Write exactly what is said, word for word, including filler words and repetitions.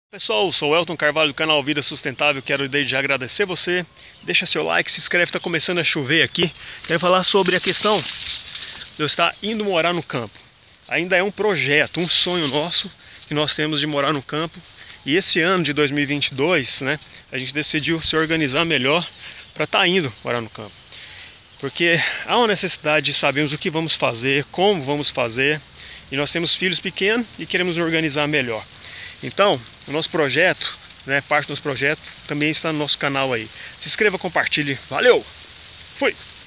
Pessoal, sou o Elton Carvalho do canal Vida Sustentável. Quero desde já agradecer você. Deixa seu like, se inscreve, está começando a chover aqui. Quero falar sobre a questão de eu estar indo morar no campo. Ainda é um projeto, um sonho nosso que nós temos de morar no campo. E esse ano de dois mil e vinte e dois, né, a gente decidiu se organizar melhor para estar indo morar no campo. Porque há uma necessidade de sabermos o que vamos fazer, como vamos fazer. E nós temos filhos pequenos e queremos nos organizar melhor. Então, o nosso projeto, né, parte do nosso projeto, também está no nosso canal aí. Se inscreva, compartilhe. Valeu! Fui!